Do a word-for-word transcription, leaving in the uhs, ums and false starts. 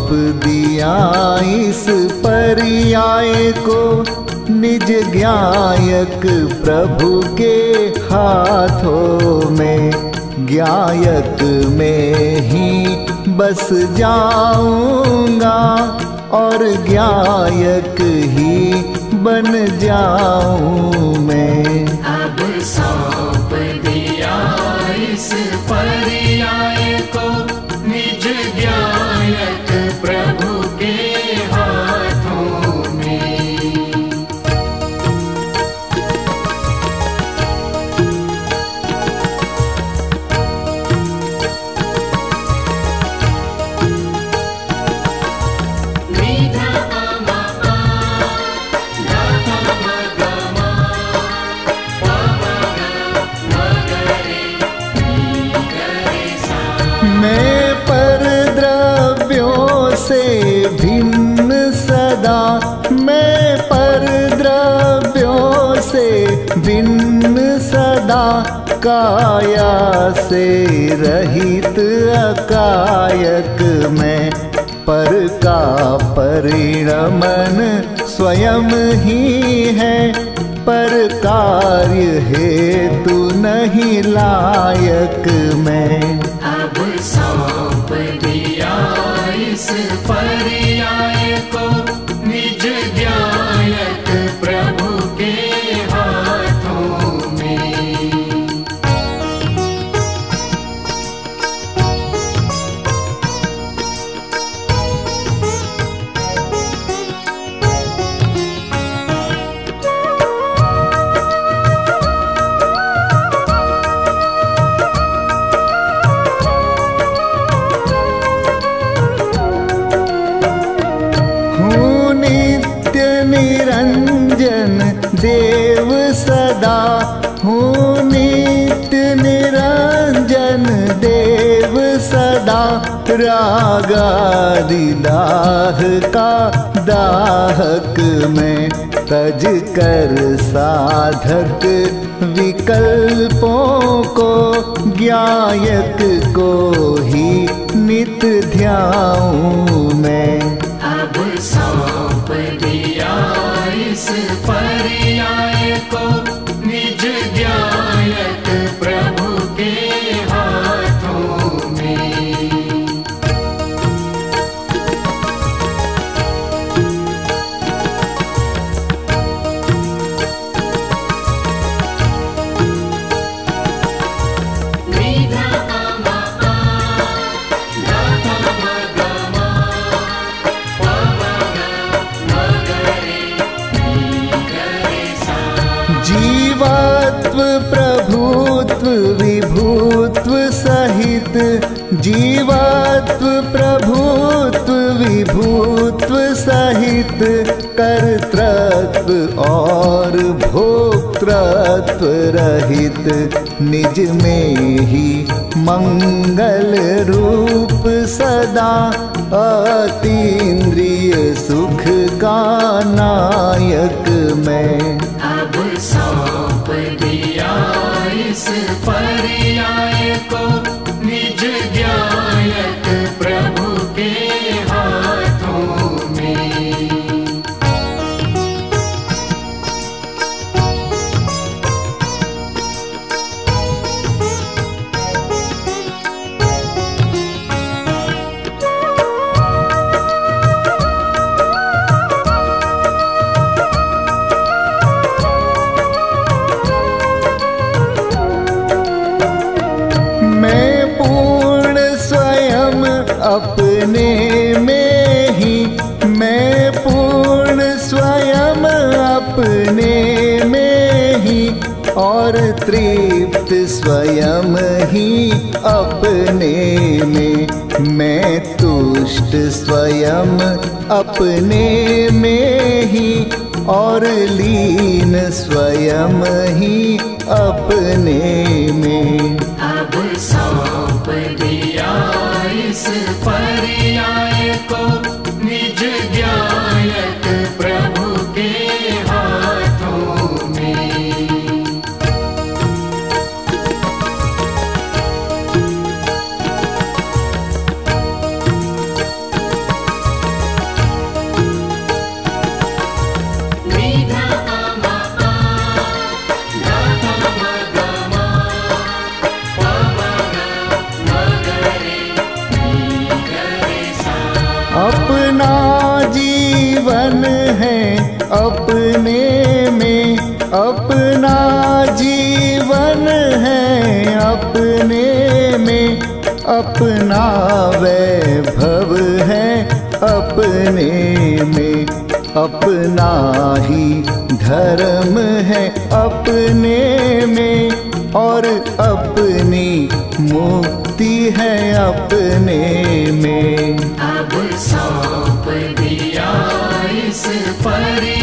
दिया इस पर्याय को, निज ज्ञायक प्रभु के हाथों में। ज्ञायक में ही बस जाऊंगा और ज्ञायक ही बन जाऊं मैं। अब सौंप दिया इस पर्याय को, निज ज्ञायक प्रभु के हाथों में। मैं पर द्रव्यों से भिन्न सदा, मैं पर द्रव्यों से भिन्न सदा, काया से रहित अकायक मैं। पर का परिणमन स्वयं ही है, पर कार्य हेतु नहीं लायक मैं। अब सौंप दिया इस पर्याय को, निज ज्ञायक प्रभु के हाथों में। निरंजन देव सदा हूँ, नित्य निरंजन देव सदा। रागादि दाह का दाहक मैं, तज कर साधक विकल्पों को, ज्ञायक को ही नित ध्याऊं मैं। अब सौंप दिया इस पर्याय को, निज ज्ञायक प्रभु के हाथों में। जीवात्व प्रभुत्व विभुत्व सहित, जीवात्व प्रभुत्व विभुत्व सहित, कर्तृत्व और भोक्तृत्व रहित, निज में ही मंगल रूप सदा, अतीन्द्रिय सुख का नायक मैं। अब सौंप दिया इस पर्याय को, निज ज्ञायक प्रभु के हाथों में। अपने में ही मैं पूर्ण स्वयं अपने में ही, और तृप्त स्वयं ही अपने में। मैं तुष्ट स्वयं अपने में ही, और लीन स्वयं ही अपने में। अब सौंप दिया इस पर्याय को, निज ज्ञायक प्रभु के हाथों में। अपना जीवन है अपने में, अपना वैभव है अपने में, अपना ही धर्म है अपने में, और अपनी मुक्ति है अपने में। अब सौंप दिया इस परि